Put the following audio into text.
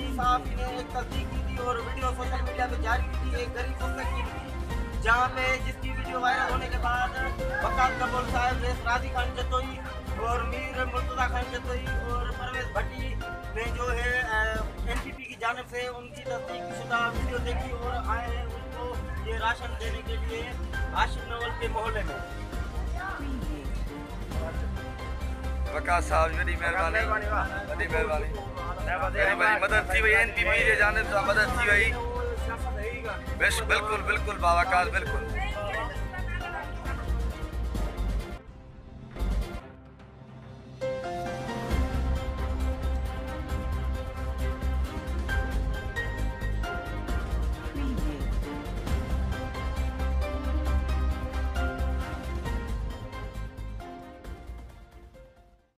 मदनी साहब ने एक तस्दीक की थी और वीडियो सोशल मीडिया पे जारी की थी एक गरीब पुस्तक की थी, जहाँ पे जिसकी वीडियो वायरल होने के बाद वकास कपूर साहब, राजी खान जतोई और मीर मुर्तजा खान जतोई और परवेज भट्टी ने जो है एनपीपी की जानिब से उनकी तस्दीक शुदा वीडियो देखी और आए हैं उनको ये राशन देने के लिए आशिफ नवल के मोहल्ले में। वकास साहब वॾी महिरबानी, वॾी महिरबानी, वॾी मदद थी वई, एनपीपी जे जानिब सां मदद थी वई। बिल्कुलु बिल्कुलु बाबा वकास बिल्कुलु।